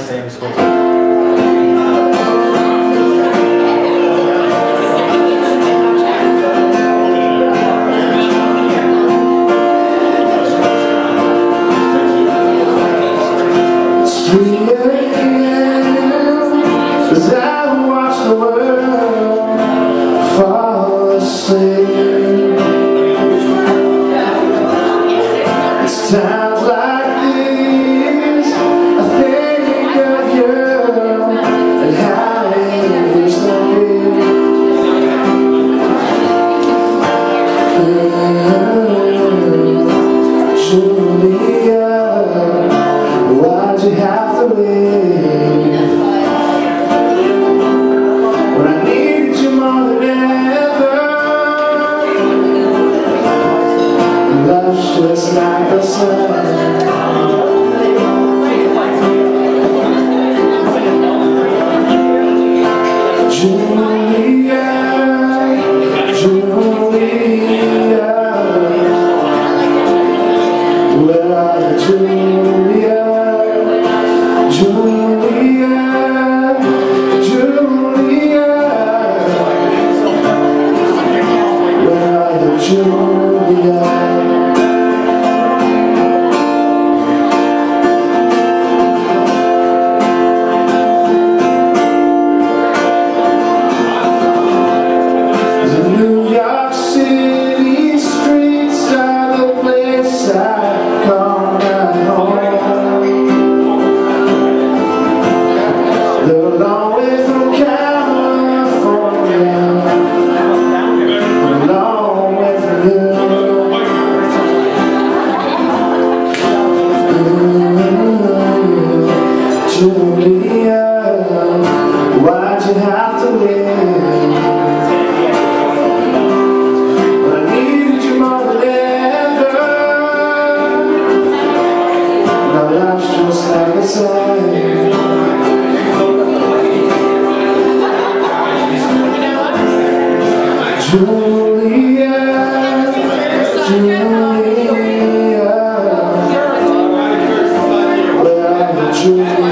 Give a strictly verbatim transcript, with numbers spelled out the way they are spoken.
same school. As I watch the world fall asleep, it's times like these I think of you and how it used to be. Julia, why'd you have to leave? Just like the sun, Julia, Julia, where are you, Julia, Julia, Julia, where are you, Julia? Julia, why'd you have to leave? I needed you more than ever. Now life's just like the same. Julia, Julia, where are you, Julia?